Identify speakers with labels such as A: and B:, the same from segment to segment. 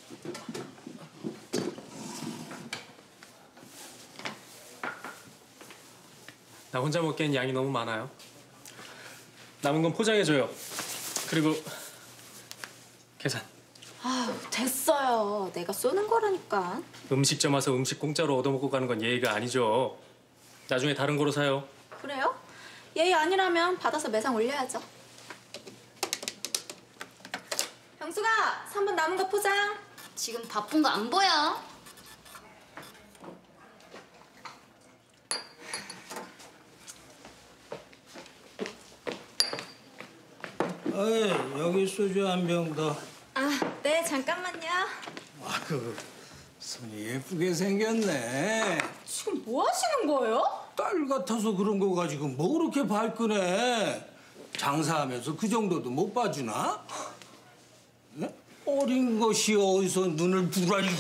A: 나 혼자 먹기엔 양이 너무 많아요. 남은 건 포장해줘요. 그리고 계산.
B: 아유, 됐어요. 내가 쏘는 거라니까.
A: 음식점 와서 음식 공짜로 얻어먹고 가는 건 예의가 아니죠. 나중에 다른 거로 사요.
B: 그래요? 예의 아니라면 받아서 매상 올려야죠. 병수가 3번 남은 거 포장.
C: 지금 바쁜 거 안 보여?
D: 어이, 여기 소주 한 병 더.
B: 아, 네, 잠깐만요.
D: 아유, 손이 예쁘게 생겼네.
B: 지금 뭐 하시는 거예요?
D: 딸 같아서 그런 거 가지고 뭐 그렇게 발끈해. 장사하면서 그 정도도 못 봐주나? 네? 어린 것이 어디서 눈을 부라리고.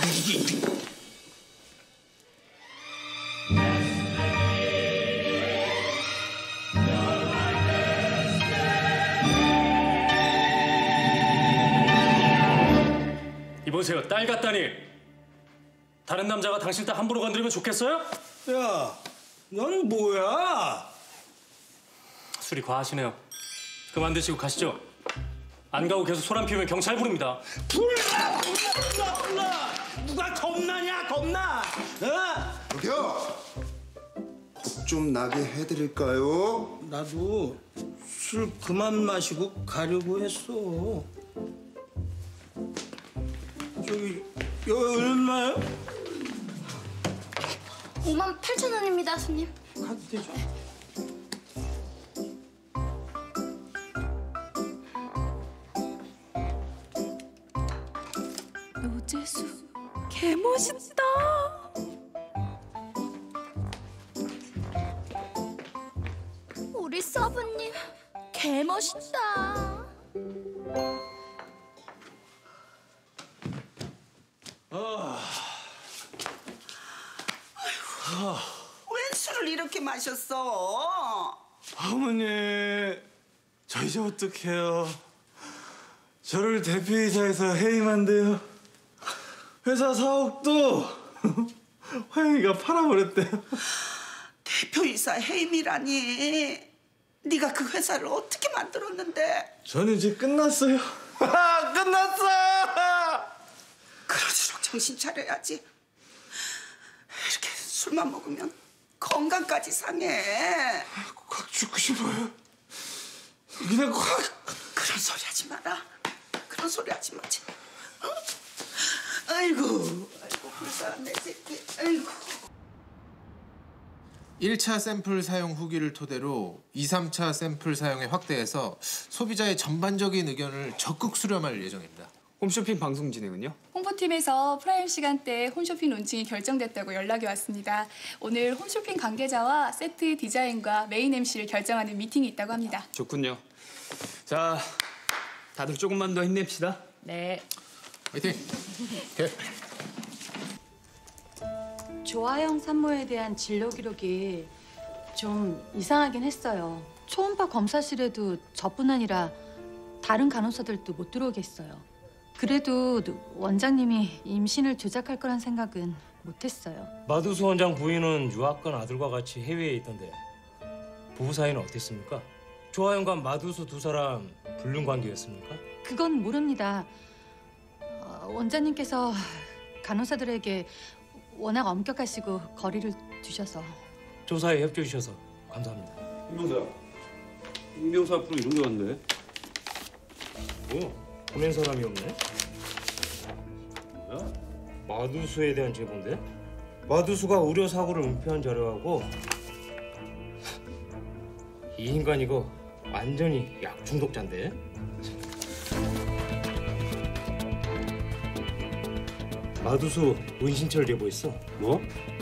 A: 이보세요, 딸 같다니. 다른 남자가 당신 딸 함부로 건드리면 좋겠어요?
D: 야, 너는 뭐야?
A: 술이 과하시네요. 그만 드시고 가시죠. 안 가고 계속 소란 피우면 경찰 부릅니다.
D: 불나! 누가 겁나냐, 겁나? 어?
E: 저기요! 겁 좀 나게 해드릴까요?
D: 나도 술 그만 마시고 가려고 했어. 저기, 여기 얼마요?
C: 58,000원입니다, 손님.
D: 카드 대줘.
B: 노재수, 개멋있다.
C: 우리 서브님 개멋있다.
F: 웬 술을 이렇게 마셨어?
G: 어머니, 저 이제 어떡해요. 저를 대표이사해서 해임한대요. 회사 사옥도 화영이가 팔아버렸대요.
F: 대표이사 해임이라니. 네가 그 회사를 어떻게 만들었는데?
G: 저는 이제 끝났어요. 끝났어!
F: 그럴수록 정신 차려야지. 이렇게 술만 먹으면 건강까지 상해.
G: 확 죽고 싶어요. 그냥 확.
F: 그런 소리 하지 마라. 그런 소리 하지 마지. 어? 아이고 불쌍한 내 새끼. 아이고.
H: 1차 샘플 사용 후기를 토대로 2, 3차 샘플 사용에 확대해서 소비자의 전반적인 의견을 적극 수렴할 예정입니다.
I: 홈쇼핑 방송 진행은요?
J: 홍보팀에서 프라임 시간대에 홈쇼핑 론칭이 결정됐다고 연락이 왔습니다. 오늘 홈쇼핑 관계자와 세트 디자인과 메인 MC를 결정하는 미팅이 있다고 합니다.
I: 좋군요. 자, 다들 조금만 더 힘냅시다.
J: 네.
H: 화이팅! 오케이.
K: 조아영 산모에 대한 진료 기록이 좀 이상하긴 했어요. 초음파 검사실에도 저뿐 아니라 다른 간호사들도 못 들어오게 했어요. 그래도 원장님이 임신을 조작할 거란 생각은 못했어요.
L: 마두수 원장 부인은 유학간 아들과 같이 해외에 있던데 부부 사이는 어땠습니까? 조아영과 마두수 두 사람 불륜 관계였습니까?
K: 그건 모릅니다. 원장님께서 간호사들에게 워낙 엄격하시고 거리를 두셔서.
L: 조사에 협조해 주셔서 감사합니다.
M: 임 변호사 앞으로 이런 게 왔네.
L: 보낸 사람이 없네.
M: 뭐야?
L: 마두수에 대한 제보인데? 마두수가 의료 사고를 은폐한 자료하고 이 인간 이거 완전히 약 중독자인데? 마두수 은신처를 제보했어.
M: 뭐?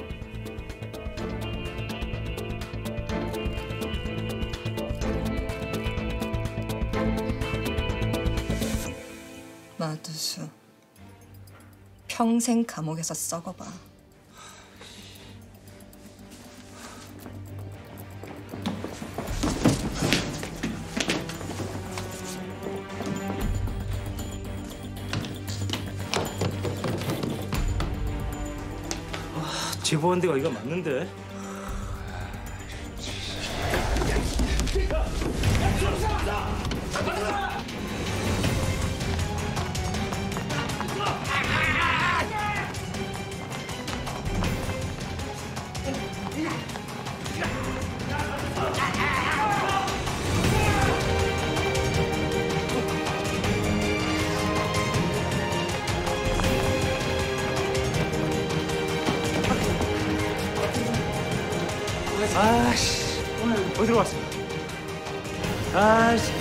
N: 마두수, 평생 감옥에서 썩어봐.
L: 제보한 데가 이거 맞는데? 아씨, 어디로 왔어? 아씨.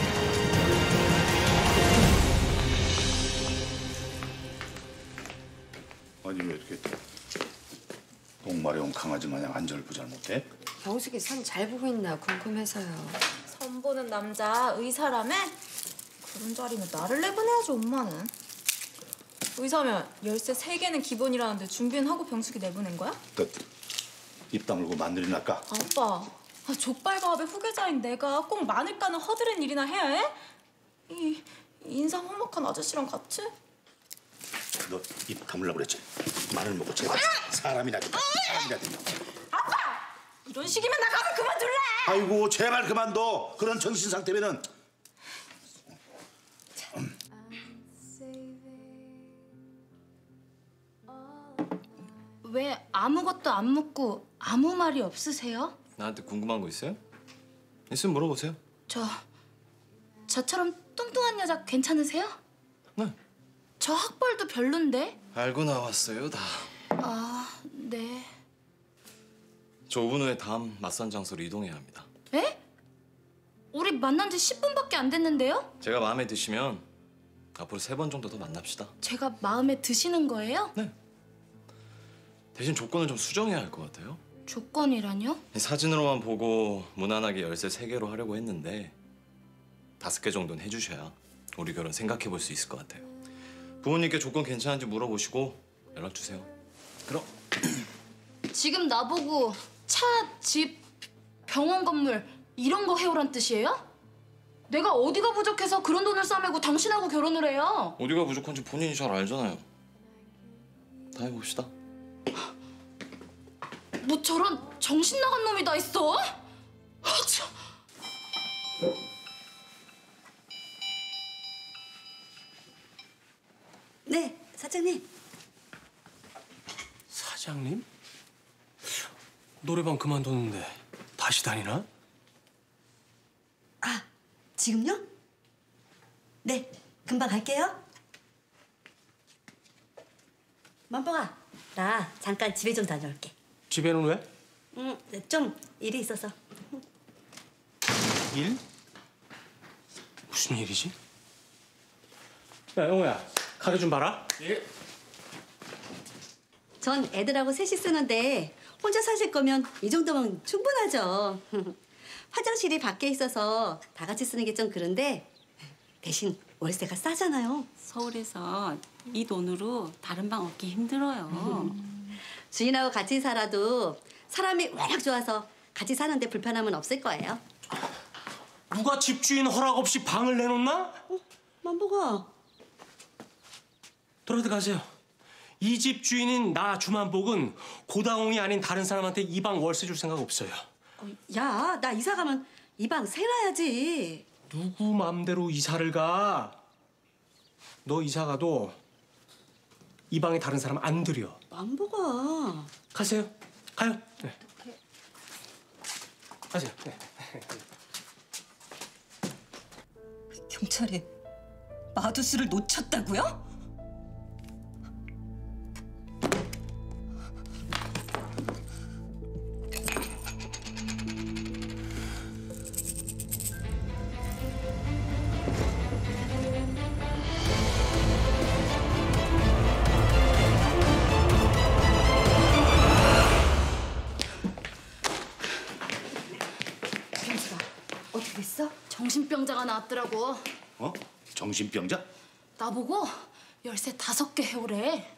O: 아니 왜 이렇게 똥마려운 강아지 마냥 안절부절 못해?
P: 병숙이 선 잘 보고 있나 궁금해서요.
B: 선 보는 남자 의사라며? 그런 자리는 나를 내보내야지 엄마는. 의사면 열쇠 3개는 기본이라는데 준비는 하고 병숙이 내보낸 거야?
O: 입 다물고 마늘이 날까?
B: 아빠, 족발과업의 후계자인 내가 꼭 마늘 까는 허드렛 일이나 해야 해? 이 인상 험악한 아저씨랑 같이?
O: 너 입 다물라고 그랬지? 마늘 먹고 제발 사람이나 된다. 사람이나 된다.
B: 아빠! 이런 식이면 나 가면 그만둘래!
O: 아이고 제발 그만둬. 그런 정신 상태면은.
C: 왜 아무것도 안 묻고 아무 말이 없으세요?
G: 나한테 궁금한 거 있어요? 있으면 물어보세요.
C: 저처럼 뚱뚱한 여자 괜찮으세요?
G: 네.
C: 저 학벌도 별론데?
G: 알고 나왔어요, 다.
C: 아, 네.
G: 저 5분 후에 다음 맞선 장소로 이동해야 합니다.
C: 에? 우리 만난 지 10분밖에 안 됐는데요?
G: 제가 마음에 드시면 앞으로 3번 정도 더 만납시다.
C: 제가 마음에 드시는 거예요?
G: 네. 대신 조건을 좀 수정해야 할 것 같아요.
C: 조건이라뇨?
G: 사진으로만 보고 무난하게 열쇠 3개로 하려고 했는데 5개 정도는 해주셔야 우리 결혼 생각해 볼 수 있을 것 같아요. 부모님께 조건 괜찮은지 물어보시고 연락 주세요. 그럼.
C: 지금 나보고 차, 집, 병원 건물 이런 거 해오란 뜻이에요? 내가 어디가 부족해서 그런 돈을 싸매고 당신하고 결혼을 해요?
G: 어디가 부족한지 본인이 잘 알잖아요. 다 해봅시다.
C: 뭐 저런 정신 나간 놈이 다 있어? 참.
Q: 네, 사장님.
A: 사장님? 노래방 그만뒀는데 다시 다니나?
Q: 아, 지금요? 네, 금방 갈게요. 맘뽕아, 나 잠깐 집에 좀 다녀올게.
A: 집에는 왜?
Q: 좀 일이 있어서.
A: 일? 무슨 일이지? 야, 영호야, 가게 좀 봐라. 예.
Q: 전 애들하고 셋이 쓰는데 혼자 사실 거면 이 정도면 충분하죠. 화장실이 밖에 있어서 다 같이 쓰는 게 좀 그런데 대신 월세가 싸잖아요.
R: 서울에서 이 돈으로 다른 방 얻기 힘들어요.
Q: 주인하고 같이 살아도 사람이 워낙 좋아서 같이 사는데 불편함은 없을 거예요.
A: 누가 집주인 허락 없이 방을 내놓나?
Q: 만보가.
A: 돌아들 가세요. 이 집 주인인 나 주만복은 고다홍이 아닌 다른 사람한테 이 방 월세 줄 생각 없어요.
Q: 야, 나 이사 가면 이 방 새놔야지.
A: 누구 맘대로 이사를 가? 너 이사 가도 이 방에 다른 사람 안 들여.
Q: 만보가.
A: 가세요. 가요. 네. 가세요. 네.
N: 경찰이 마두스를 놓쳤다고요?
Q: 어떻게 됐어?
C: 정신병자가 나왔더라고.
O: 어? 정신병자?
C: 나보고 열쇠 5개 해오래.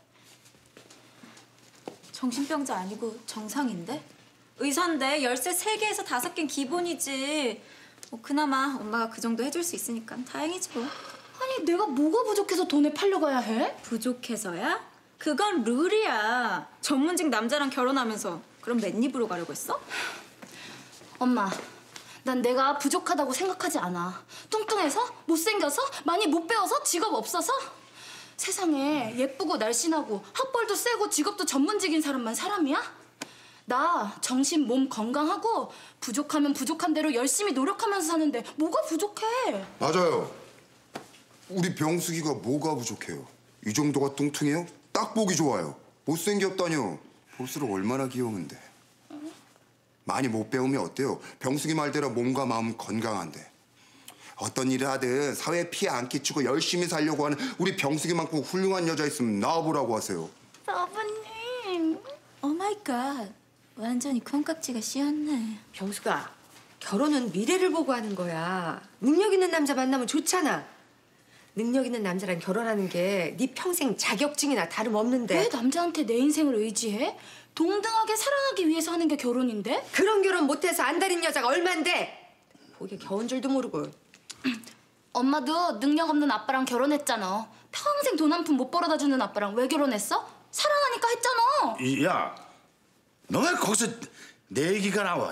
B: 정신병자 아니고 정상인데? 의사인데 열쇠 3개에서 5개는 기본이지. 뭐 그나마 엄마가 그 정도 해줄 수 있으니까 다행이지 뭐.
C: 아니 내가 뭐가 부족해서 돈에 팔려가야 해?
B: 부족해서야? 그건 룰이야. 전문직 남자랑 결혼하면서 그럼 맨입으로 가려고 했어?
C: 엄마, 난 내가 부족하다고 생각하지 않아. 뚱뚱해서? 못생겨서? 많이 못 배워서? 직업 없어서? 세상에 예쁘고 날씬하고 학벌도 세고 직업도 전문직인 사람만 사람이야? 나 정신 몸 건강하고 부족하면 부족한 대로 열심히 노력하면서 사는데 뭐가 부족해?
E: 맞아요. 우리 병숙이가 뭐가 부족해요? 이 정도가 뚱뚱해요? 딱 보기 좋아요. 못생겼다뇨. 볼수록 얼마나 귀여운데. 많이 못 배우면 어때요? 병숙이 말대로 몸과 마음 건강한데. 어떤 일을 하든 사회에 피해 안 끼치고 열심히 살려고 하는 우리 병숙이만큼 훌륭한 여자 있으면 나와보라고 하세요.
B: 서브님. 오마이갓. 완전히 콩깍지가 씌었네.
P: 병수가 결혼은 미래를 보고 하는 거야. 능력 있는 남자 만나면 좋잖아. 능력 있는 남자랑 결혼하는 게 네 평생 자격증이나 다름없는데.
C: 왜 남자한테 내 인생을 의지해? 동등하게 살아가기 위해서 하는 게 결혼인데?
P: 그런 결혼 못해서 안달인 여자가 얼만데. 보기에 겨운 줄도 모르고.
C: 엄마도 능력 없는 아빠랑 결혼했잖아. 평생 돈 한 푼 못 벌어다 주는 아빠랑 왜 결혼했어? 사랑하니까 했잖아.
O: 야, 너 왜 거기서 내 얘기가 나와?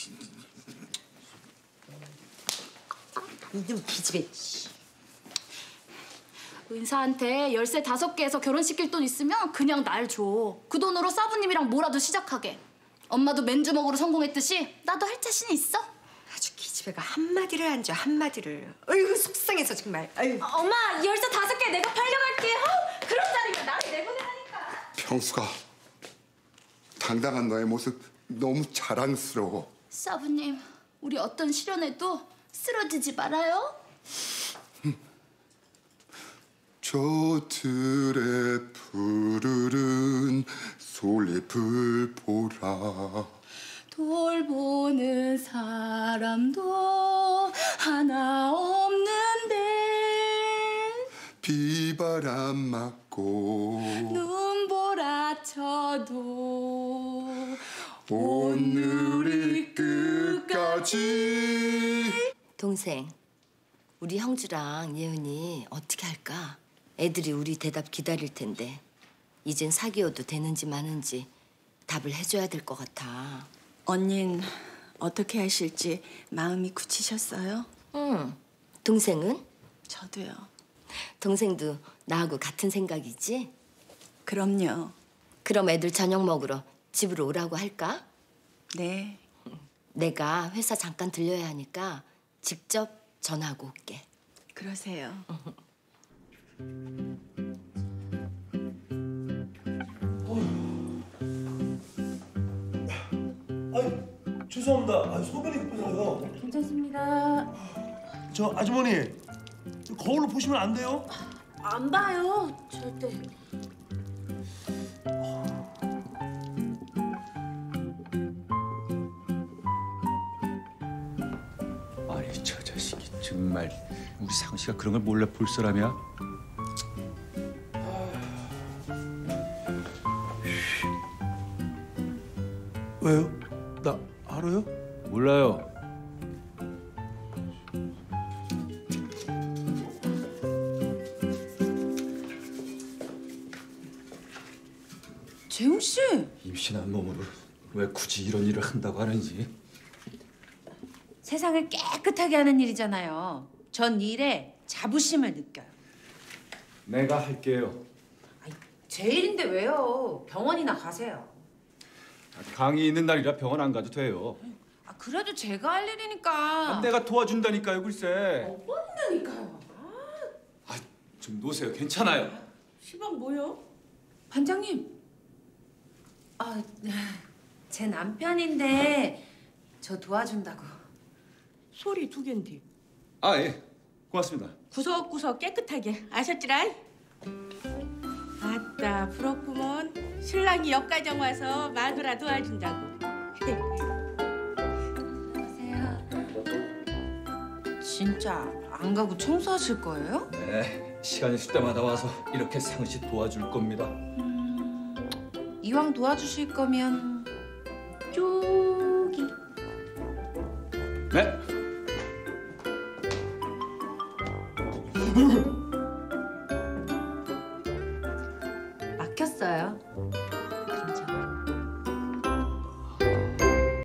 P: 이놈 기집애.
C: 은사한테 열쇠 5개에서 결혼시킬 돈 있으면 그냥 날 줘. 그 돈으로 사부님이랑 뭐라도 시작하게. 엄마도 맨주먹으로 성공했듯이 나도 할 자신 있어.
P: 아주 기집애가 한마디를 안 줘, 한마디를. 어이구 속상해서 정말. 아유.
B: 엄마, 열쇠 5개 내가 팔려갈게. 그런 자리면 나를 내보내라니까.
E: 병숙아, 당당한 너의 모습 너무 자랑스러워.
C: 사부님, 우리 어떤 시련에도 쓰러지지 말아요.
E: 저 들의 푸르른 솔잎을 보라.
C: 돌보는 사람도 하나 없는데
E: 비바람 맞고
C: 눈보라쳐도
E: 오늘이 끝까지.
P: 동생, 우리 형주랑 예은이 어떻게 할까? 애들이 우리 대답 기다릴 텐데 이젠 사귀어도 되는지 마는지 답을 해줘야 될 것 같아.
R: 언닌 어떻게 하실지 마음이 굳히셨어요?
P: 응. 동생은?
R: 저도요.
P: 동생도 나하고 같은 생각이지?
R: 그럼요.
P: 그럼 애들 저녁 먹으러 집으로 오라고 할까?
R: 네.
P: 내가 회사 잠깐 들려야 하니까 직접 전화하고 올게.
R: 그러세요.
S: 죄송합니다. 소변이 급해서요.
B: 괜찮습니다.
S: 저 아주머니, 거울로 보시면 안 돼요?
B: 안 봐요, 절대.
T: 아니 저 자식이 정말 우리 상우 씨가 그런 걸 몰래 볼 사람이야?
S: 왜요? 나 알아요?
T: 몰라요.
N: 재웅 씨.
T: 임신한 몸으로 왜 굳이 이런 일을 한다고 하는지.
U: 세상을 깨끗하게 하는 일이잖아요. 전 일에 자부심을 느껴요.
T: 내가 할게요.
U: 제 일인데 왜요? 병원이나 가세요.
T: 강의 있는 날이라 병원 안 가도 돼요.
U: 그래도 제가 할 일이니까.
T: 내가 도와준다니까요, 글쎄.
U: 뻔다니까요.
T: 좀 놓으세요. 괜찮아요.
U: 시방 뭐요? 반장님. 제 남편인데 저 도와준다고.
N: 소리 2개인데.
T: 아, 예. 고맙습니다.
N: 구석구석 깨끗하게 아셨지라? 아따 부럽구먼. 신랑이 역가정 와서 마누라 도와준다고.
U: 진짜 안 가고 청소하실 거예요?
T: 네, 시간 있을 때마다 와서 이렇게 상우 씨 도와줄 겁니다.
U: 이왕 도와주실 거면 쪼기.
T: 네?
U: 알았어요.